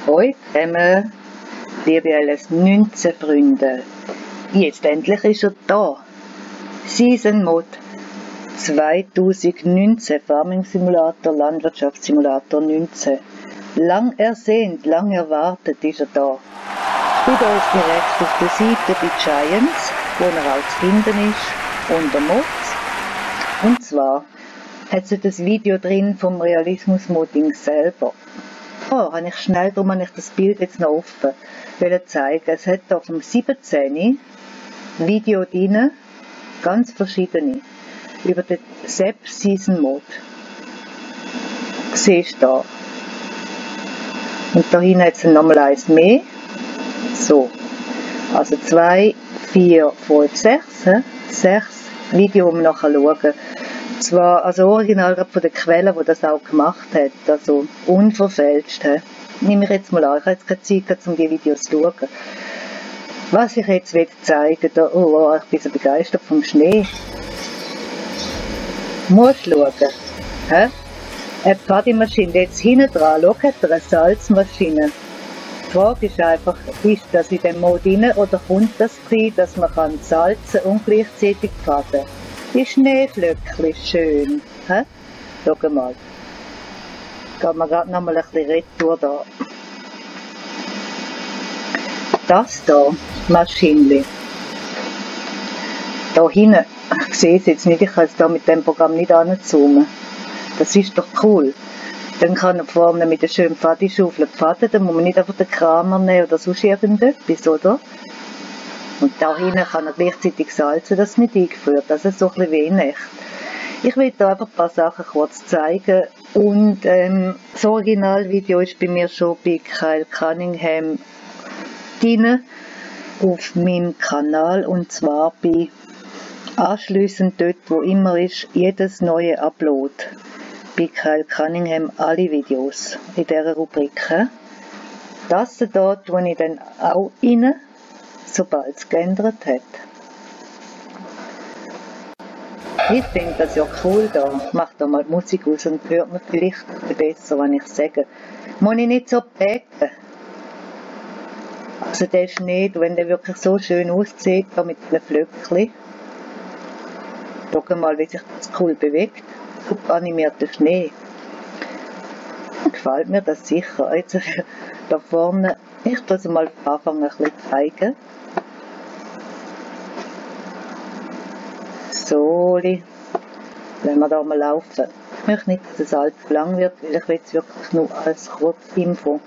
Hallo zusammen, liebe LS19 Freunde. Jetzt endlich ist er da. Season Mode 2019 Farming Simulator, Landwirtschaftssimulator 19. Lang ersehnt, lang erwartet ist er da. Ich bin da jetzt direkt auf der Seite bei Giants, wo er auch zu finden ist, unter Mods. Und zwar hat sie das Video drin vom Realismus-Modding selber. Habe ich schnell, darum habe ich das Bild jetzt noch offen, zeigen. Es hat hier vom 17. Video drin, ganz verschiedene, über den SEP Season Mode. Siehst du da. Und da hinten hat es nochmal eins mehr. So. Also 2, 4, 5, 6. 6 Video, um nachher schauen. Zwar, also original gerade von der Quelle, die das auch gemacht hat, also unverfälscht. Nehme ich jetzt mal an, ich habe jetzt keine Zeit, um die Videos zu schauen. Was ich jetzt zeigen will, ich bin so begeistert vom Schnee. Musst schauen. Eine Paddymaschine, jetzt hinten dran, schau, hat er eine Salzmaschine. Die Frage ist einfach, ist das in dem Mode rein oder kommt das rein, dass man kann salzen und gleichzeitig padden? Die Schneeflöckchen schön. Schau mal. Gehen wir gerade noch mal ein bisschen retour da. Das hier, Maschinchen. Da hinten, ich sehe es jetzt nicht, ich kann es da mit dem Programm nicht anzoomen. Das ist doch cool. Dann kann er vorne mit der schönen Pfadischaufel pfadden, dann muss man nicht einfach den Kramer nehmen oder sonst irgendetwas, oder? Und da hinten kann er gleichzeitig salzen, das ist nicht eingeführt, das ist so ein bisschen wie in echt. Ich will da einfach ein paar Sachen kurz zeigen und das Originalvideo ist bei mir schon bei Kyle Cunningham drin auf meinem Kanal und zwar bei anschliessend dort, wo immer ist, jedes neue Upload. Bei Kyle Cunningham alle Videos in dieser Rubrik. Das hier tue ich dann auch rein, sobald es geändert hat. Ich finde das ja cool da. Ich mache da mal die Musik aus und hört man vielleicht besser, wenn ich sage. Muss ich nicht so beten. Also der Schnee, wenn der wirklich so schön aussieht, da mit den Flöckchen. Schau mal, wie sich das cool bewegt. Super animierter Schnee. Gefällt mir das sicher. Jetzt da vorne, ich tue es mal anfangen ein bisschen zeigen. So, wenn wir da mal laufen. Ich möchte nicht, dass es allzu lang wird, weil ich will es wirklich nur als Kurzinfo.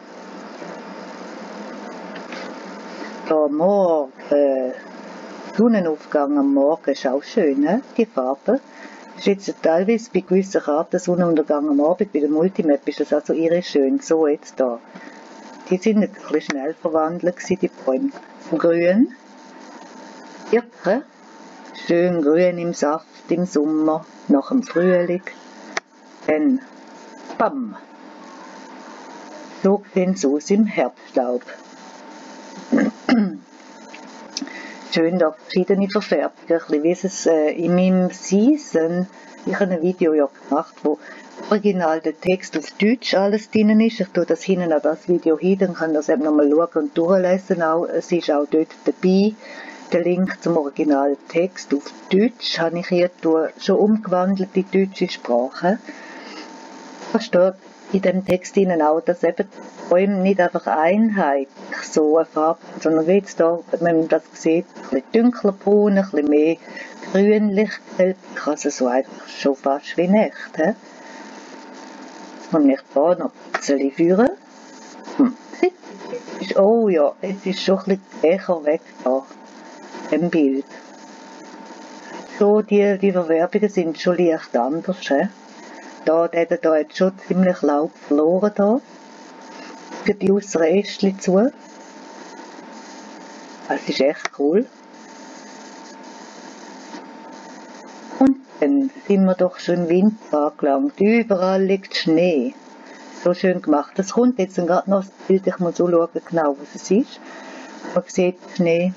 Da morgen, Sonnenaufgang am Morgen ist auch schön, die Farbe. Ist jetzt teilweise bei gewissen Karten Sonnenuntergang am Abend, bei der Multimap ist das also irre schön. So jetzt da. Die sind ein bisschen schnell verwandelt gewesen, die Bäume. Grün. Birken. Schön grün im Saft im Sommer, nach dem Frühling. Dann, bam. So sieht es aus im Herbstlaub. Schön da verschiedene Verfärbungen, ein bisschen wie es in meinem Season, ich habe ein Video ja gemacht, wo original der Text auf Deutsch alles drin ist. Ich tue das hinten an das Video hin, dann kann das eben nochmal schauen und durchlesen auch. Es ist auch dort dabei, der Link zum Originaltext auf Deutsch, habe ich hier schon umgewandelt in deutsche Sprache. Da steht in dem Text innen auch, dass eben die Bäume nicht einfach einheitlich so eine Farbe, sondern wie jetzt da, wenn man das sieht, ein bisschen dunkler braun, ein bisschen mehr grünlich gelb, also so einfach schon fast wie echt. Jetzt muss ich da noch ein bisschen führen. Oh ja, jetzt ist schon ein bisschen Dächer weg da, im Bild. So, die Verwerbungen sind schon leicht anders. Da hat er jetzt schon ziemlich Laub verloren da. Für die äußeren Ästchen zu. Das ist echt cool. Und dann sind wir doch schon im Winter angelangt. Überall liegt Schnee. So schön gemacht. Das kommt jetzt gerade noch das Bild. Ich muss so schauen genau, was es ist. Man sieht Schnee.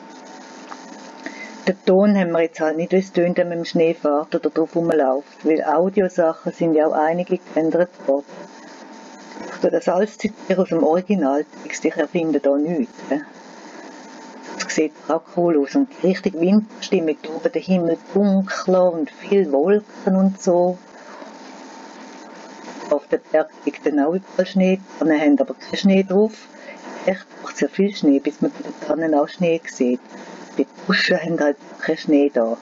Den Ton haben wir jetzt halt nicht, wie es tönt, wenn man im Schnee fährt oder drauf rumläuft, weil Audiosachen sind ja auch einige geändert worden. Ich tue das alles zitieren aus dem Originaltext, ich erfinde da nichts. Das sieht auch cool aus und richtig Winterstimmung, oben der Himmel dunkler und viel Wolken und so. Auf den Berg liegt dann auch überall Schnee, die haben aber keinen Schnee drauf. Echt macht sehr viel Schnee, bis man bei den Tannen auch Schnee sieht. Die Buschen haben halt keinen Schnee da.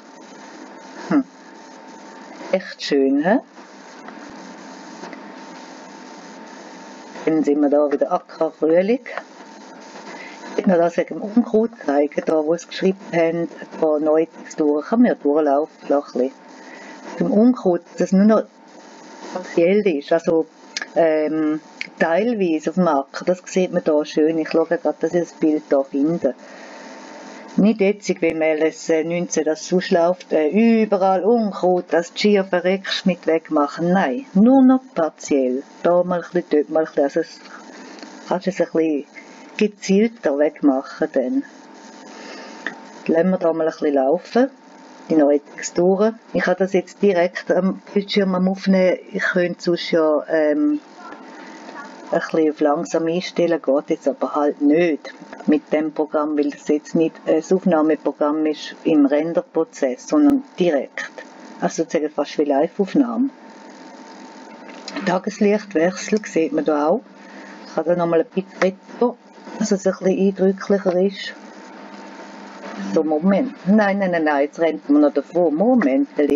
Echt schön, hä? Dann sind wir da wieder Ackerfrühling. Ich will noch das wegen dem Unkraut zeigen, da wo sie geschrieben haben, da neu durch, kann man ja durchlaufen, ein bisschen. Beim Unkraut, das nur noch partiell ist, also teilweise auf dem Acker, das sieht man da schön. Ich schaue gerade, dass ich das Bild hier finde. Nicht jetzt, wie man es 19 das sonst läuft, überall Unkraut, das Schier verreckst mit wegmachen. Nein, nur noch partiell. Da mal ein bisschen, dort mal ein bisschen. Also kannst du es ein bisschen gezielter wegmachen dann. Lassen wir da mal ein bisschen laufen, die neuen Texturen. Ich habe das jetzt direkt am Bildschirm am Aufnehmen. Ich könnte sonst ja ein bisschen auf langsam einstellen, geht jetzt aber halt nicht mit dem Programm, weil das jetzt nicht ein Aufnahmeprogramm ist im Renderprozess, sondern direkt. Also sozusagen fast wie Live-Aufnahme. Tageslichtwechsel sieht man da auch. Ich habe da nochmal ein bisschen retro, dass es ein bisschen eindrücklicher ist. So, Moment. Nein, jetzt rennt man noch davon. Momenteli.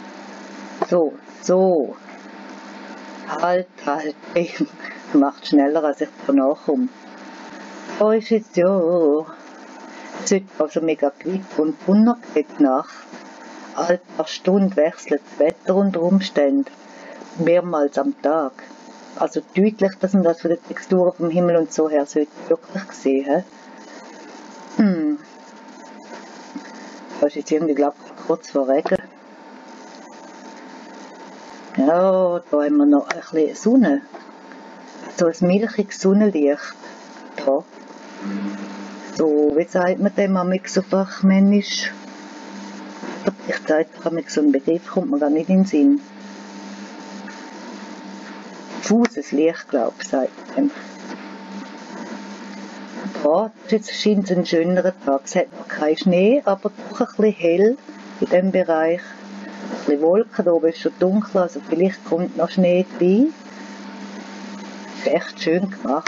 So. Halt. Macht schneller, als ich da nachkomme. Da ist jetzt ja. Es wird also mega geweit und drunter geht die Nacht. Alle paar Stunden wechselt das Wetter und Umstände. Mehrmals am Tag. Also deutlich, dass man das von der Textur vom Himmel und so her wirklich sehen. Da ist jetzt irgendwie, glaube ich, kurz vor Regen. Ja, da haben wir noch ein bisschen Sonne. So ein milchiges Sonnenlicht. Da. So, wie sagt man dem so fachmännisch? Ich zeige euch so einen Begriff, kommt mir gar nicht in den Sinn. Diffuses Licht, glaube ich, sagt man. Ja, jetzt scheint es ein schönerer Tag. Es hat noch keinen Schnee, aber doch ein bisschen hell in diesem Bereich. Ein bisschen Wolken, da oben ist schon dunkel, also vielleicht kommt noch Schnee rein. Ist echt schön gemacht.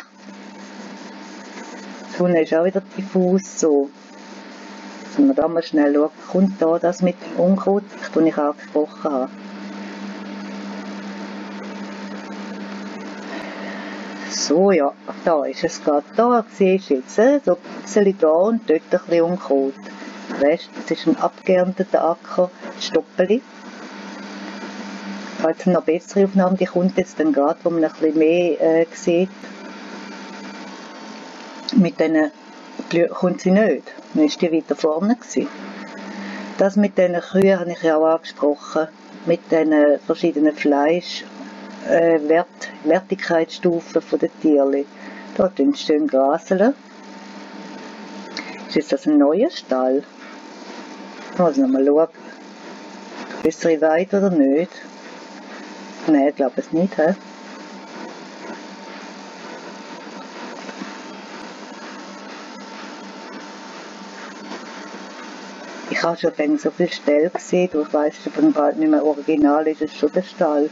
Die Sonne ist auch wieder diffus, so. Wenn wir da mal schnell schauen, kommt da das mit dem Unkraut, das ich angesprochen habe. So, ja, da ist es gerade. Da siehst du jetzt, so ein bisschen da und dort ein bisschen Unkraut. Der Rest, das ist ein abgeernteter Acker, Stoppeli. Ich habe jetzt noch bessere Aufnahmen, die kommt jetzt dann gerade, wo man ein bisschen mehr sieht. Mit denen kommt sie nicht. Dann war die weiter vorne gewesen. Das mit diesen Kühen habe ich ja auch angesprochen. Mit diesen verschiedenen Wertigkeitsstufen der Tierli. Da schön graseln. Ist jetzt das ein neuer Stall? Ich muss noch mal schauen. Größere Weide oder nicht? Nein, ich glaube es nicht. He? Ich habe schon so viele Stellen gesehen, ich weiss schon bald nicht mehr original, ist es schon der Stall.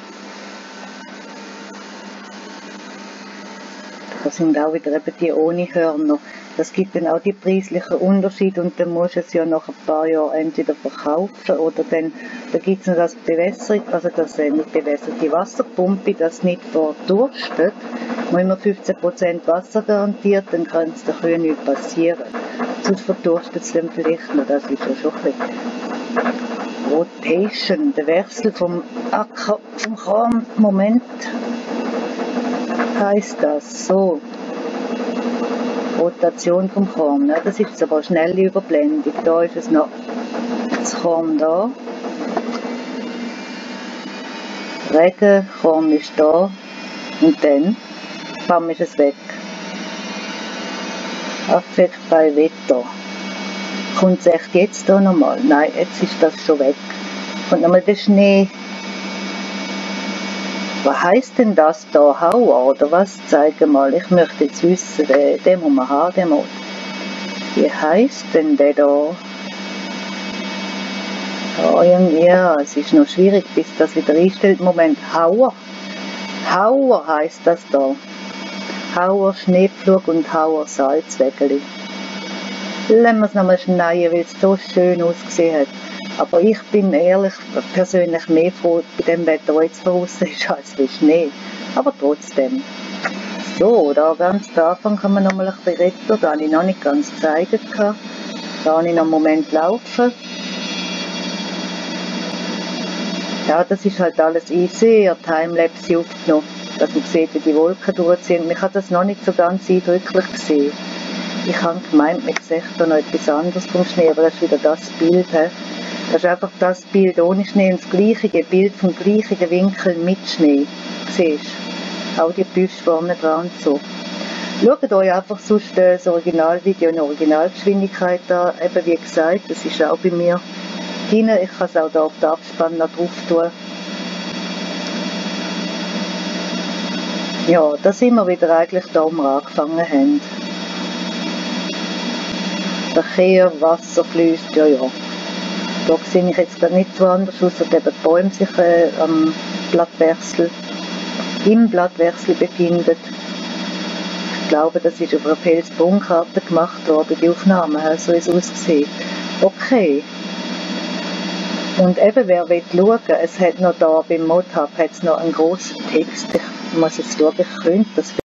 Das sind auch wieder eben die ohne Hörner. Das gibt dann auch die preislichen Unterschiede und dann musst du es ja nach ein paar Jahren entweder verkaufen oder dann da gibt es noch das Bewässerung, also das nicht bewässerte Wasserpumpe, das nicht verdurstet. Wo immer 15% Wasser garantiert, dann kann es den Kühen nicht passieren. Sonst verdurstet es dann vielleicht noch, das ist ja schon ein bisschen. Rotation, der Wechsel vom Acker, vom Korn, Moment, heißt das so. Rotation vom Korn, ja, das ist jetzt aber eine schnelle Überblendung. Da ist es noch das Korn da. Regen, Korn ist da und dann bam, ist es weg. Affekt bei Wetter. Kommt es echt jetzt da nochmal? Nein, jetzt ist das schon weg. Und nochmal der Schnee. Was heisst denn das da? Hauer oder was? Zeig mal, ich möchte jetzt wissen, den muss man haben, den Mod. Wie heisst denn der da? Oh, irgendwie, ja, es ist noch schwierig, bis das wieder einstellt. Moment, Hauer. Hauer heisst das da. Hauer Schneepflug und Hauer Salzwägeli. Lassen wir es nochmal schneiden, weil es so schön ausgesehen hat. Aber ich bin ehrlich persönlich mehr froh bei dem Wetter, das jetzt draussen ist, als bei Schnee. Aber trotzdem. So, da ganz am Anfang kann man nochmal ein bisschen retten. Da habe ich noch nicht ganz gezeigt. Da habe ich noch einen Moment laufen. Ja, das ist halt alles easy, Timelapse aufgenommen, dass man sieht, wie die Wolken durchziehen. Ich habe das noch nicht so ganz eindrücklich gesehen. Ich habe gemeint, man sieht da noch etwas anderes vom Schnee, aber das ist wieder das Bild. He. Das ist einfach das Bild ohne Schnee und das gleiche Bild vom gleichen Winkel mit Schnee. Siehst du? Auch die Büsche vorne dran und so. Schaut euch einfach sonst das Originalvideo in Originalgeschwindigkeit an. Eben wie gesagt, das ist auch bei mir drin. Ich kann es auch hier auf den Abspann noch drauf tun. Ja, da sind wir wieder eigentlich da, wo wir angefangen haben. Verkehr, Wasser fließt, ja. Da sehe ich jetzt gar nicht so anders aus, als eben die Bäume sich am Blattwechsel, im Blattwechsel befinden. Ich glaube, das ist auf einer Felsbohnkarte gemacht worden, die Aufnahmen, so ist es ausgesehen. Okay. Und eben, wer will schauen, es hat noch da beim Modhub noch einen grossen Text. Ich muss jetzt schauen, ich könnte das